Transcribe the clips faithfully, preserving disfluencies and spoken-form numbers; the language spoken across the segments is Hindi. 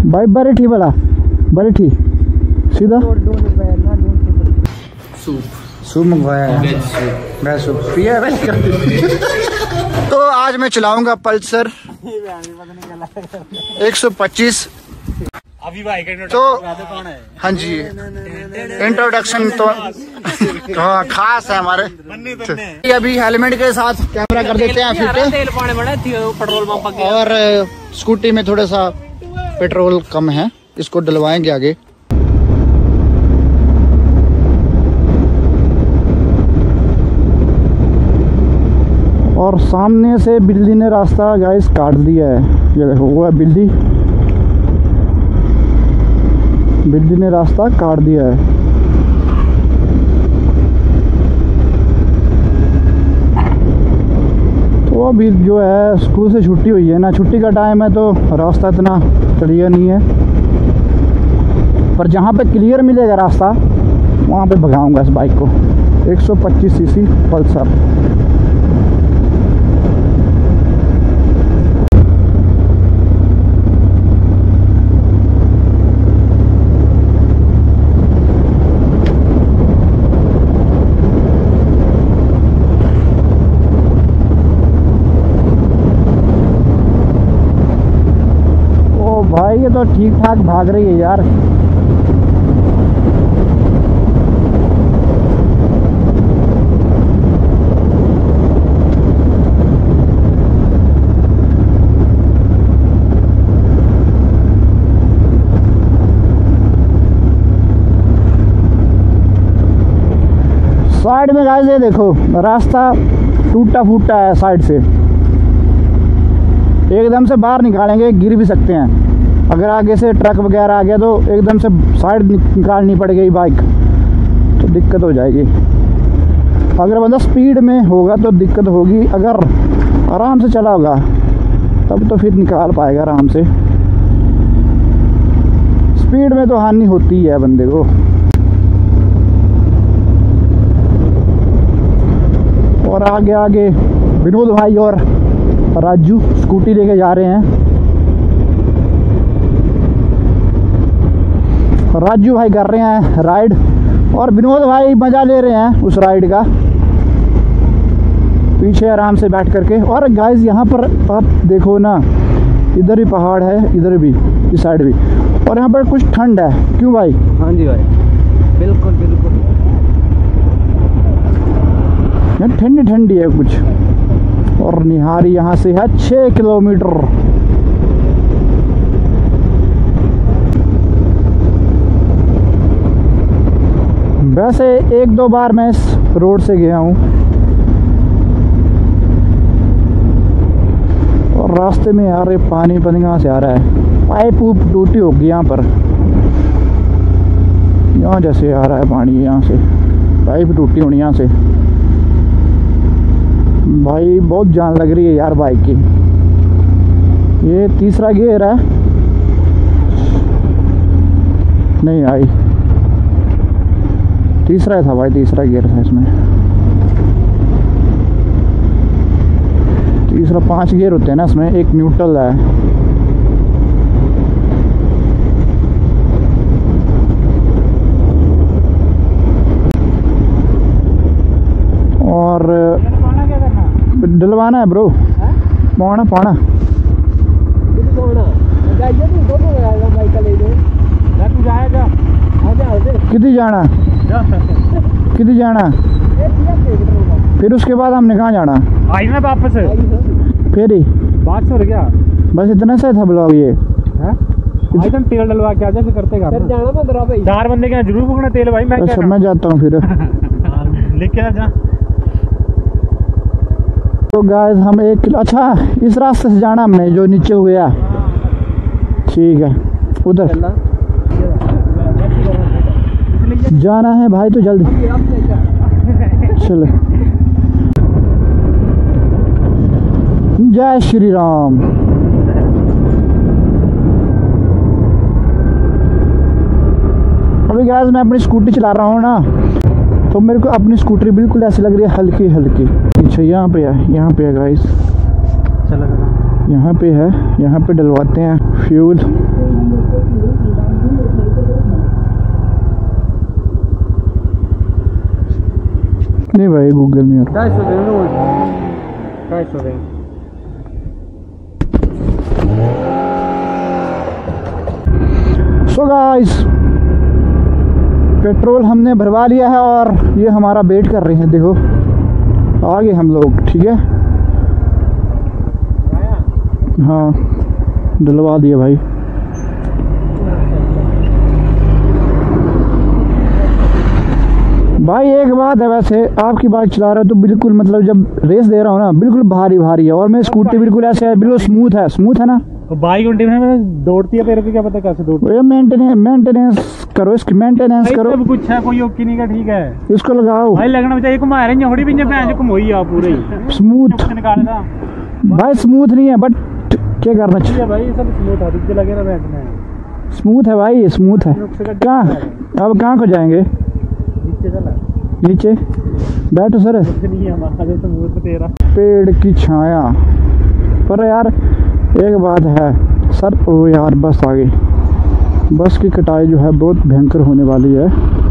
भाई बड़ी ठीक वाला बड़ी ठीक सीधा सूप सूप मंगवाया है, मैं सूप पिया है। तो आज मैं चलाऊंगा पल्सर एक सौ पच्चीस। अभी भाई तो हाँ जी इंट्रोडक्शन तो हाँ खास है हमारे। अभी हेलमेट के साथ कैमरा कर देते हैं फिर पेट्रोल पंप और स्कूटी में थोड़ा सा पेट्रोल कम है, इसको डलवाएंगे आगे। और सामने से बिल्ली ने रास्ता गाइस काट दिया है, ये देखो वो है बिल्ली, बिल्ली ने रास्ता काट दिया है। तो अभी जो है स्कूल से छुट्टी हुई है ना, छुट्टी का टाइम है तो रास्ता इतना क्लियर नहीं है, पर जहाँ पे क्लियर मिलेगा रास्ता वहाँ पे भगाऊंगा इस बाइक को। एक सौ पच्चीस सीसी पल्सर। भाई ये तो ठीक ठाक भाग रही है यार। साइड में गाइस ये देखो रास्ता टूटा फूटा है, साइड से एकदम से बाहर निकालेंगे, गिर भी सकते हैं। अगर आगे से ट्रक वगैरह आ गया तो एकदम से साइड निकालनी पड़ेगी बाइक, तो दिक्कत हो जाएगी। अगर बंदा स्पीड में होगा तो दिक्कत होगी, अगर आराम से चला होगा तब तो फिर निकाल पाएगा आराम से। स्पीड में तो हानि होती है बंदे को। और आगे आगे विनोद भाई और राजू स्कूटी लेके जा रहे हैं। राजू भाई कर रहे हैं राइड और विनोद भाई मज़ा ले रहे हैं उस राइड का, पीछे आराम से बैठ करके। और गाइस यहाँ पर आप देखो ना, इधर भी पहाड़ है, इधर भी, इस साइड भी, और यहाँ पर कुछ ठंड है। क्यों भाई? हाँ जी भाई बिल्कुल बिल्कुल, यहाँ ठंडी ठंडी है कुछ। और निहारी यहाँ से है छः किलोमीटर। वैसे एक दो बार मैं इस रोड से गया हूँ और रास्ते में यार ये पानी पानी कहाँ से आ रहा है, पाइप ऊप टूटी होगी यहाँ पर, यहाँ जैसे आ रहा है पानी, यहाँ से पाइप टूटी होनी यहाँ से। भाई बहुत जान लग रही है यार बाइक की। ये तीसरा गियर है, नहीं आई, तीसरा था भाई, तीसरा गियर था इसमें। तीसरा पांच गियर होते हैं ना इसमें, एक न्यूट्रल है। और डलवाना है ब्रो, पौना पौना कितनी जाना कितनी जाना, फिर उसके बाद हमने कहाँ जाना? आई ना वापस फिर ही बात हो गया, बस इतना सा था ब्लॉग ये। आज हम तेल डलवा के आजा, फिर करते फिर जाना पंद्रह भाई, चार बंदे के जरूर फूकना तेल भाई। मैं अच्छा मैं जाता हूँ फिर लेके आ जा। तो गाइस हम एक किलो, अच्छा इस रास्ते से जाना हमने जो नीचे हुआ, ठीक है उधर जाना है भाई, तो जल्दी चलो। जय श्री राम। अभी गाइस मैं अपनी स्कूटी चला रहा हूँ ना, तो मेरे को अपनी स्कूटरी बिल्कुल ऐसी लग रही है हल्की हल्की। पीछे यहाँ पे है, यहाँ पे है गाइस, चलो यहाँ पे है, यहाँ पे डलवाते हैं फ्यूल। नहीं भाई गूगल नहीं हो रहा। सो गाइस पेट्रोल हमने भरवा लिया है और ये हमारा वेट कर रहे हैं। देखो आगे हम लोग, ठीक है। हाँ डलवा दिया भाई। भाई एक बात है, वैसे आपकी बाइक चला रहा है तो बिल्कुल मतलब जब रेस दे रहा हूँ ना बिल्कुल भारी भारी है, और मैं स्कूटी बिल्कुल ऐसे है, बिल्कुल स्मूथ है। स्मूथ है ना तो बाइक उल्टी में दौड़ती है, तेरे को क्या पता कैसे दौड़ती है। मेंटेनेंस मेंटेनेंस करो, इसकी मेंटेनेंस करो। सब कुछ है, कोई ओके नहीं का, ठीक है। इसको लगाओ भाई लगना चाहिए घुमा रहे हैं, भी भैंस घुमोई आ पूरे स्मूथ। निकालेगा भाई स्मूथ नहीं है बट क्या करना चाहिए भाई, सब स्मूथ है, रुक लगे ना भैंस में। स्मूथ है भाई, स्मूथ है। कहाँ अब कहाँ को जाएंगे? नीचे चला, नीचे बैठो सर। नहीं है हमारा तो तेरा पेड़ की छाया पर यार एक बात है सर, ओ यार बस आ गई। बस की कटाई जो है बहुत भयंकर होने वाली है।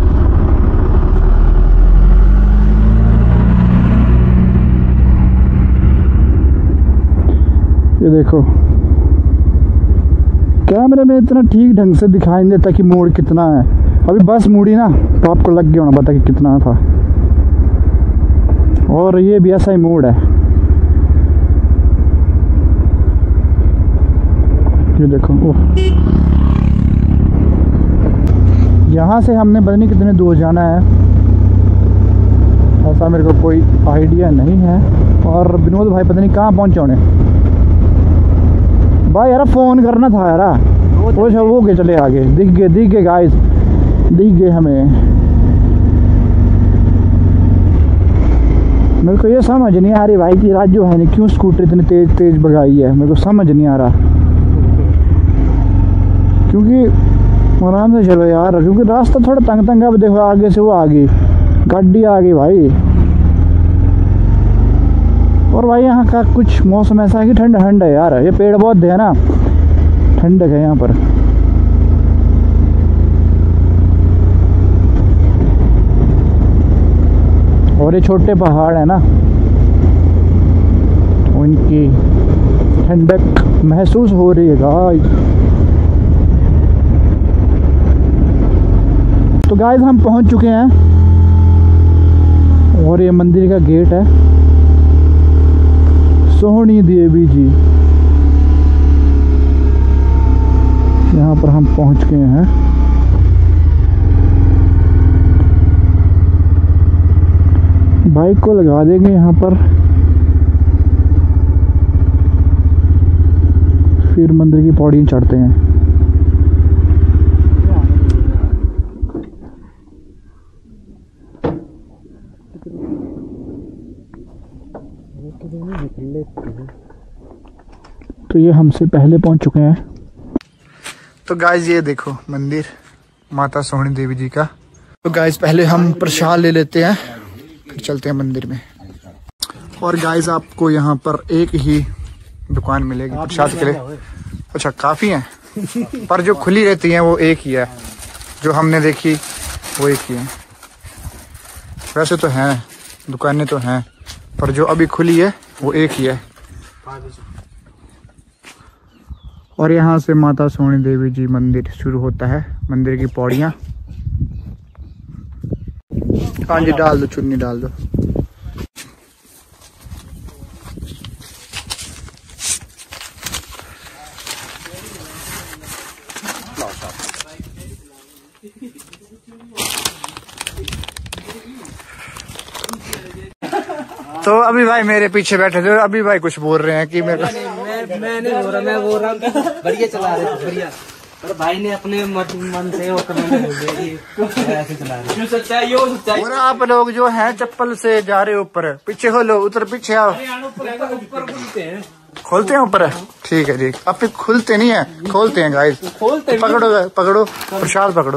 ये देखो कैमरे में इतना ठीक ढंग से दिखाई नहीं देता कि मोड़ कितना है। अभी बस मुड़ी ना तो आपको लग गया होना पता कि कितना था। और ये भी ऐसा ही मोड़ है, ये देखो। ओह यहाँ से हमने पता नहीं कितने दूर जाना है, ऐसा मेरे को कोई आइडिया नहीं है। और विनोद भाई पता नहीं कहाँ पहुँचे होने। भाई यार फ़ोन करना था यार, वो सब वो के चले आगे। दिख गए दिख गए गाइस, दिख गए हमें। मेरे को ये समझ नहीं आ रही भाई कि राजू है नहीं क्यों स्कूटर इतनी तेज तेज भगाई है, मेरे को समझ नहीं आ रहा। क्योंकि आराम से चलो यार, क्योंकि रास्ता थोड़ा तंग तंग है। अब देखो आगे से वो आ गई गाड़ी, आ गई भाई। और भाई यहाँ का कुछ मौसम ऐसा है कि ठंड ठंड है यार। ये पेड़ बहुत है ना, ठंडक है यहाँ पर। और ये छोटे पहाड़ है ना, उनकी ठंडक महसूस हो रही है गाइस। तो गाइस हम पहुंच चुके हैं और ये मंदिर का गेट है, सोहनी देवी जी। यहाँ पर हम पहुंच गए हैं। बाइक को लगा देंगे यहाँ पर, फिर मंदिर की पौड़ी चढ़ते हैं। तो ये हमसे पहले पहुंच चुके हैं। तो गाइस ये देखो मंदिर माता सोहनी देवी जी का। तो गाइस पहले हम प्रसाद ले लेते हैं, फिर चलते हैं मंदिर में। और गाइस आपको यहाँ पर एक ही दुकान मिलेगी प्रसाद के लिए। अच्छा काफ़ी है, पर जो खुली रहती है वो एक ही है, जो हमने देखी वो एक ही है। वैसे तो हैं दुकानें तो हैं, पर जो अभी खुली है वो एक ही है। और यहाँ से माता सोहनी देवी जी मंदिर शुरू होता है, मंदिर की पौड़ियाँ। हाँ जी डाल दो, चुन्नी डाल दो। तो अभी भाई मेरे पीछे बैठे थे, अभी भाई कुछ बोल रहे हैं कि मेरे नहीं, मैं मैं नहीं बोल रहा, मैं बोल रहा हूँ बढ़िया चला रहे थे, बढ़िया। पर भाई ने अपने मन से वो करने बोल दिया कि ऐसे चला रहे। जो सच्चाई है वो सच्चाई। और आप लोग जो हैं चप्पल से जा रहे ऊपर, पीछे हो लो, उधर पीछे आओ। ऊपर खुलते हैं, खोलते हैं ऊपर, ठीक है ठीक। अब खुलते नहीं है, खोलते हैं गाइस। खोलते पकड़ो पकड़ो प्रसाद पकड़ो।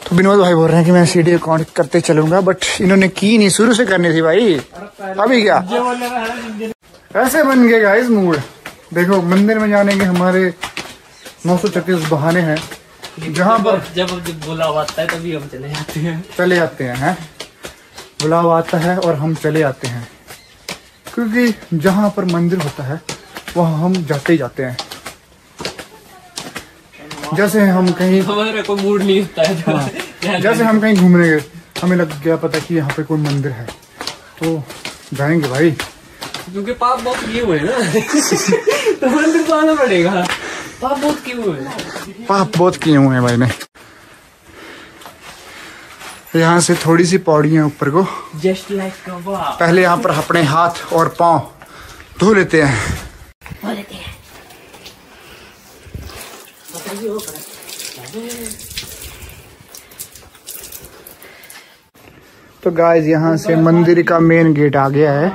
तो विनोद भाई बोल रहे हैं कि मैं सीढ़ी काउंट करते चलूंगा, बट इन्होंने की नहीं, शुरू से करनी थी भाई। अभी क्या ऐसे बन गए गाइस मूड। देखो मंदिर में जाने के हमारे नौ सौ छत्तीस बहाने हैं, जहाँ पर जब जब बुलावा आता है तभी हम चले जाते हैं चले जाते हैं हैं बुलावा आता है और हम चले आते हैं, क्योंकि जहाँ पर मंदिर होता है वहाँ हम जाते ही जाते हैं। जैसे हम कहीं हमारा कोई मूड नहीं होता है। हाँ, जैसे हम कहीं घूमने गए, हमें लग गया पता कि यहाँ पे कोई मंदिर है तो जाएंगे भाई, क्योंकि पाप बहुत किए हुए हैं ना। तो मंदिर तो आना पड़ेगा, पाप बहुत किए हुए हैं। पाप बहुत किए हुए हैं भाई ने। यहाँ से थोड़ी सी पौड़ियाँ ऊपर को, जस्ट लाइक कबाब। पहले यहाँ पर अपने हाथ और पाँव धो लेते हैं। धो लेते हैं। तो गाइस यहाँ से मंदिर का मेन गेट आ गया है।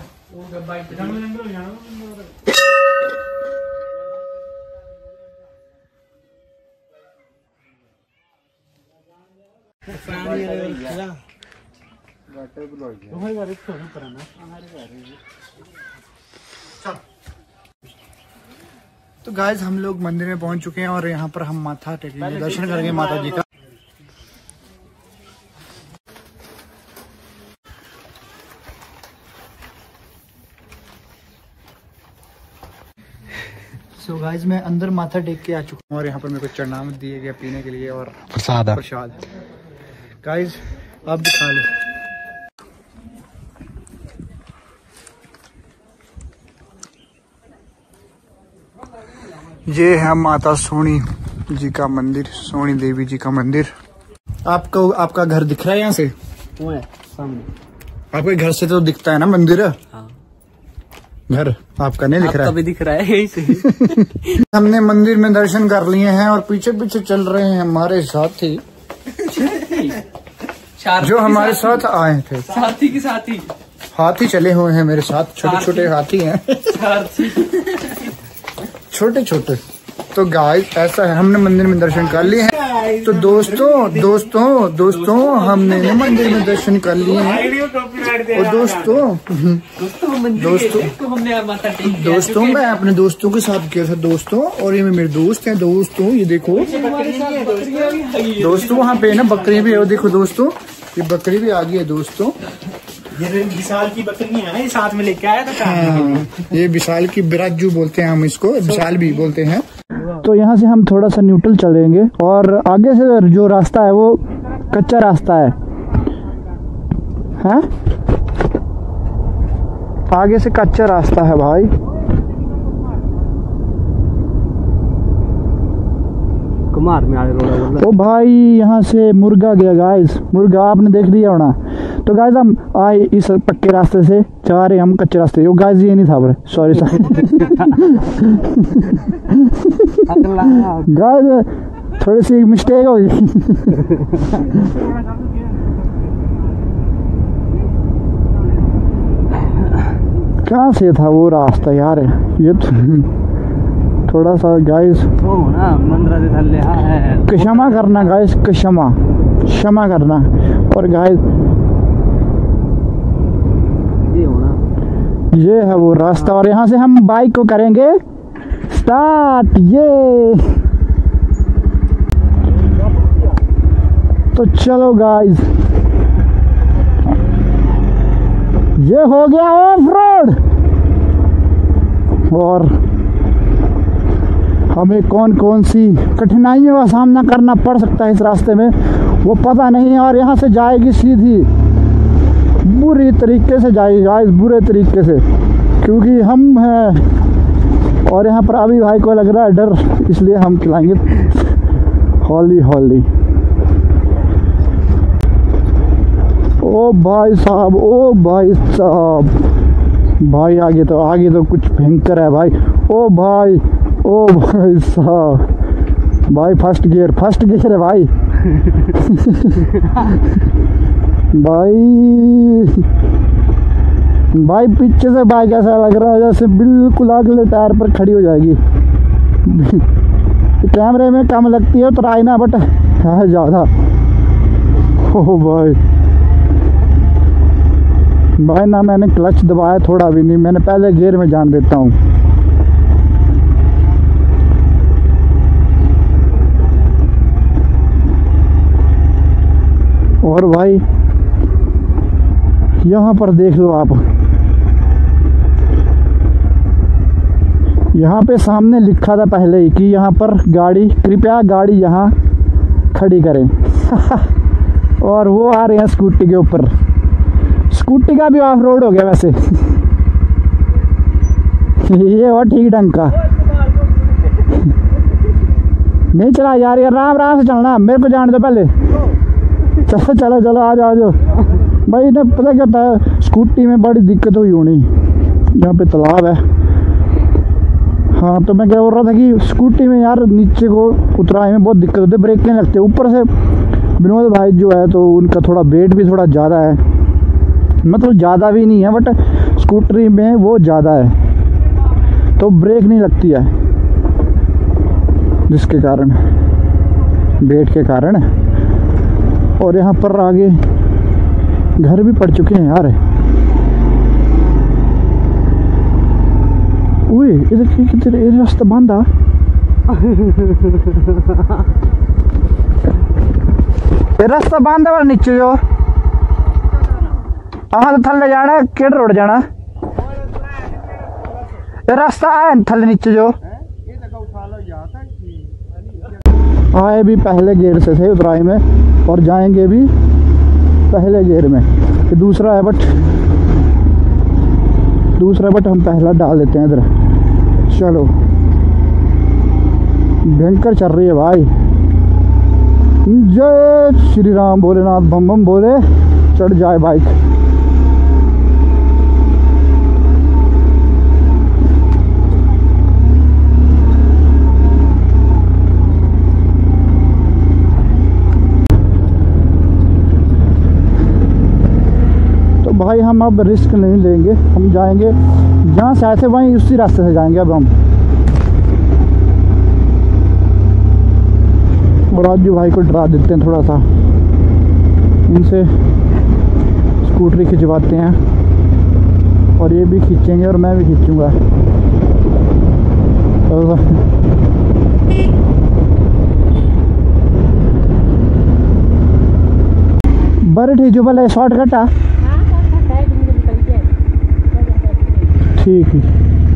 तो गाइस हम लोग मंदिर में पहुंच चुके हैं और यहाँ पर हम माथा टेकेंगे, दर्शन करेंगे माता जी का। सो so गाइस मैं अंदर माथा टेक के आ चुका हूँ और यहाँ पर मेरे को चरनामत दिए गया पीने के लिए और प्रसाद प्रसाद। गाइस आप दिखा लो। ये है माता सोनी जी का मंदिर, सोनी देवी जी का मंदिर। आपको आपका घर दिख रहा है यहाँ से? वो है सामने। आपके घर से तो दिखता है ना मंदिर? हाँ। घर आपका नहीं दिख रहा है? भी दिख रहा है यही से। हमने मंदिर में दर्शन कर लिए हैं और पीछे पीछे चल रहे हैं हमारे साथी जो हमारे साथ आए थे। साथी के साथी हाथी चले हुए हैं मेरे साथ, छोटे छोटे हाथी हैं। छोटे छोटे। तो गाइस ऐसा है, हमने मंदिर में दर्शन कर लिए हैं। तो दोस्तों दोस्तों दोस्तों हमने मंदिर में दर्शन कर लिए हैं और दोस्तों दोस्तों दोस्तों मैं अपने दोस्तों के साथ गया था दोस्तों, और ये मेरे दोस्त हैं दोस्तों। ये देखो दोस्तों वहाँ पे ना बकरी भी है, वो देखो दोस्तों ये बकरी भी आ गई है दोस्तों। ये विशाल की बकरी है, साथ में लेके आया था। हाँ, ये विशाल की बिराजू बोलते हैं हम इसको, विशाल भी बोलते हैं। तो यहाँ से हम थोड़ा सा न्यूट्रल चलेंगे और आगे से जो रास्ता है वो कच्चा रास्ता है, हैं? आगे से कच्चा रास्ता है भाई। कुमार में आगे रोड। तो भाई यहाँ से मुर्गा गया गाइस, मुर्गा आपने देख लिया होना। तो गाइस हम आए इस पक्के रास्ते से, जा रहे हम कच्चे रास्ते। वो गाइस ये नहीं था, सॉरी सॉरी गाइस थोड़ी सी मिस्टेक हो गई। कहाँ से था वो रास्ता यार? ये तो थोड़ा सा गाइस क्षमा करना गाइस, क्षमा क्षमा करना। और गाइस ये है वो रास्ता और यहाँ से हम बाइक को करेंगे स्टार्ट। ये तो चलो गाइस, ये हो गया ऑफ रोड। और हमें कौन कौन सी कठिनाइयों का सामना करना पड़ सकता है इस रास्ते में वो पता नहीं है। और यहाँ से जाएगी सीधी, बुरी तरीके से जाएगी गाइस, बुरे तरीके से, क्योंकि हम हैं और यहाँ पर अभी भाई को लग रहा है डर, इसलिए हम खिलाएंगे हौली हौली। ओ भाई साहब, ओ भाई साहब, भाई आगे तो आगे तो कुछ भयंकर है भाई। ओ भाई, ओ भाई साहब, भाई फर्स्ट गियर फर्स्ट गियर है भाई। भाई भाई पीछे से बाइक ऐसा लग रहा है जैसे बिल्कुल अगले टायर पर खड़ी हो जाएगी। कैमरे में कम लगती है तो राय ना, बट है ज़्यादा। ओह भाई भाई ना मैंने क्लच दबाया थोड़ा भी नहीं, मैंने पहले गियर में जान देता हूँ। और भाई यहाँ पर देख लो आप, यहाँ पे सामने लिखा था पहले ही कि यहाँ पर गाड़ी, कृपया गाड़ी यहाँ खड़ी करें। और वो आ रहे हैं स्कूटी के ऊपर। स्कूटी का भी ऑफ रोड हो गया वैसे। ये और ठीक ढंग का नहीं चला यार, यार आराम आराम से चलना, मेरे को जाने दो पहले। चलो चलो चलो आ जाओ आ जाओ भाई। ना पता क्या होता है, स्कूटी में बड़ी दिक्कत हुई होनी, यहाँ पे तालाब है। हाँ तो मैं क्या बोल रहा था कि स्कूटी में यार नीचे को उतराने में बहुत दिक्कत होती है, ब्रेक नहीं लगते। ऊपर से विनोद भाई जो है तो उनका थोड़ा वेट भी थोड़ा ज़्यादा है, मतलब ज़्यादा भी नहीं है बट स्कूटरी में वो ज़्यादा है, तो ब्रेक नहीं लगती है, जिसके कारण, वेट के कारण। और यहाँ पर आगे घर भी पड़ चुके हैं यार। ओए इधर किधर ये रास्ता बांधा। ये रास्ता बांधा वाला नीचे जो हाँ तो थल्ले जाना केड़ रोड जाना, ये रास्ता है थल्ले नीचे जो आए भी पहले गेयर से थे उतराई में, और जाएंगे भी पहले गेयर में। ये दूसरा है बट दूसरा बट हम पहला डाल देते हैं इधर। चलो भयंकर चल रही है भाई। जय श्री राम भोलेनाथ बम बम बोले, चढ़ जाए बाइक। भाई हम अब रिस्क नहीं लेंगे, हम जाएंगे जहाँ से आए थे वहीं उसी रास्ते से जाएंगे अब हम। और राजू भाई को डरा देते हैं थोड़ा सा, इनसे स्कूटरी खिंचवाते हैं और ये भी खींचेंगे और मैं भी खींचूँगा। बड़े ठीक जो भले शॉर्टकट आ ठीक है।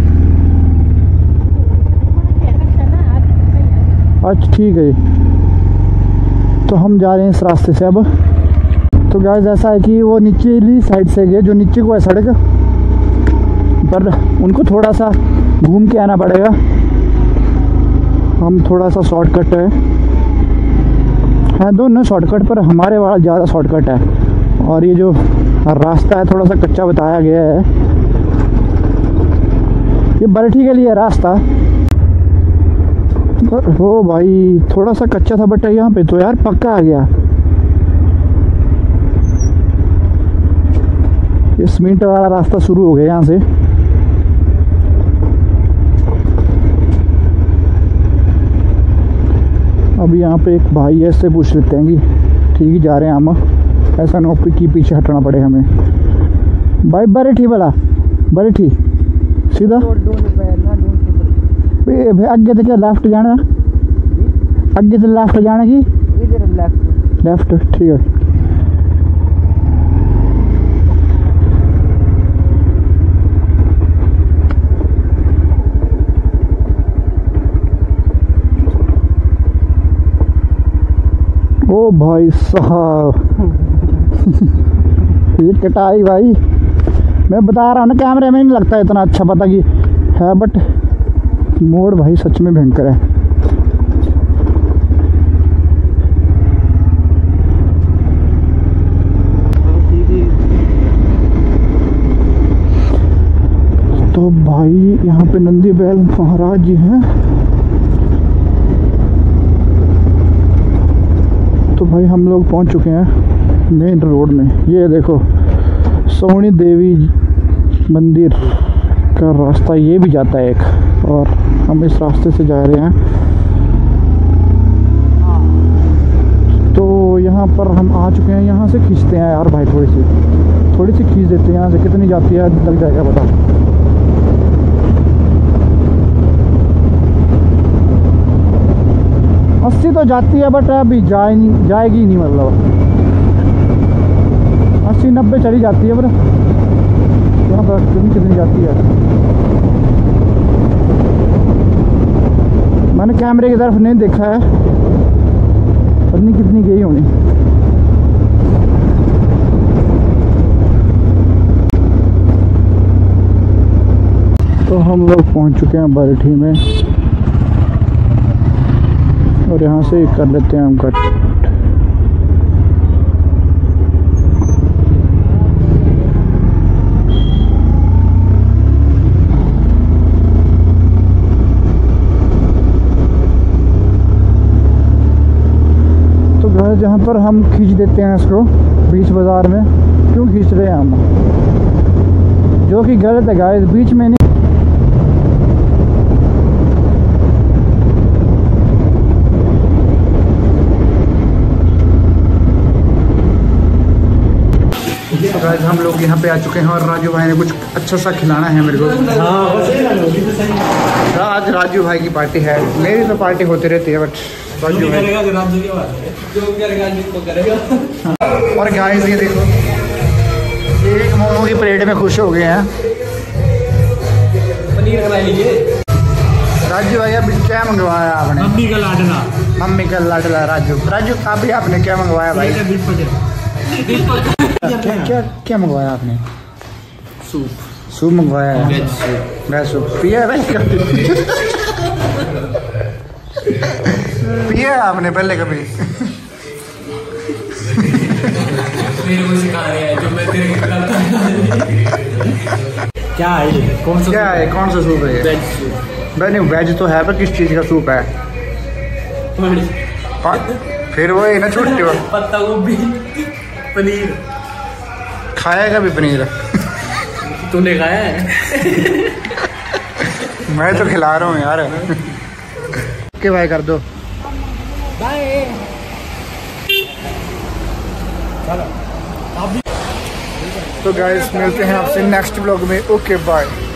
अच्छा ठीक है, तो हम जा रहे हैं इस रास्ते से अब। तो गाइस ऐसा है कि वो नीचेली साइड से गए, जो नीचे को है सड़क पर, उनको थोड़ा सा घूम के आना पड़ेगा। हम थोड़ा सा शॉर्टकट है, हाँ दोनों शॉर्टकट पर हमारे वाला ज़्यादा शॉर्टकट है। और ये जो रास्ता है थोड़ा सा कच्चा बताया गया है, ये बरठी के लिए रास्ता। हो भाई थोड़ा सा कच्चा था बट यहाँ पे तो यार पक्का आ गया। ये सीमेंट वाला रास्ता शुरू हो गया यहाँ से। अभी यहाँ पे एक भाई है, इससे पूछ लेते हैं कि ठीक ही जा रहे हैं हम, ऐसा नौकरी की पीछे हटना पड़े हमें। भाई बरठी वाला बरठी सीधा आगे तो क्या लेफ्ट जाना, आगे तो लेफ्ट जाना की लेफ्ट लेफ्ट ठीक है। ओ भाई साहब ये कटाई भाई, मैं बता रहा हूँ ना कैमरे में नहीं लगता इतना अच्छा पता कि है, बट मोड़ भाई सच में भयंकर है। तो भाई यहाँ पे नंदी बैल महाराज जी हैं। तो भाई हम लोग पहुँच चुके हैं मेन रोड में। ये देखो सोनी देवी मंदिर का रास्ता ये भी जाता है एक, और हम इस रास्ते से जा रहे हैं। तो यहाँ पर हम आ चुके हैं, यहाँ से खींचते हैं यार भाई, थोड़ी सी थोड़ी सी खींच देते हैं यहाँ से, कितनी जाती है लग जाएगा पता। अस्सी तो जाती है बट अभी जाए नहीं, जाएगी नहीं, मतलब अस्सी नब्बे चली जाती है, पर यहाँ पर कितनी कितनी जाती है। मैंने कैमरे की तरफ नहीं देखा है, पता नहीं कितनी गई होनी। तो हम लोग पहुंच चुके हैं बरठी में और यहाँ से कर लेते हैं हम कट। जहाँ पर हम खींच देते हैं इसको बीच बाजार में, क्यों खींच रहे हैं हम, जो कि गलत है गाइस, बीच में नहीं। तो गाइस हम लोग यहाँ पे आ चुके हैं और राजू भाई ने कुछ अच्छा सा खिलाना है मेरे को। आज राजू भाई की पार्टी है, मेरी तो पार्टी होती रहती है बट राजू भाई और गाइस ये देखो, एक मोमो की प्लेट में खुश हो गए हैं। पनीर खिला लीजिए। राजू भाई अभी क्या मंगवाया आपने? मम्मी का लाडला। मम्मी का लाडला राजू। राजू अभी आपने क्या मंगवाया भाई? क्या क्या क्या मंगवाया आपने? सूप। सूप मंगवाया है, वेज सूप पिया है भाई कभी? पिया है आपने पहले कभी? मेरे को सिखा रहे हैं जो मैं तेरे को खिलाता हूं। क्या है ये? कौन सा क्या है, कौन सा सूप है ये? Veg soup. नहीं वेज तो है पर किस चीज का सूप है? फिर वो है ना छुट्टी हो पत्ता गोभी पनीर। खाया कभी पनीर? तूने खाया है? मैं तो खिला रहा हूँ यार। ओके भाई कर दो बाय। तो गाइस मिलते हैं आपसे नेक्स्ट ब्लॉग में। Okay bye.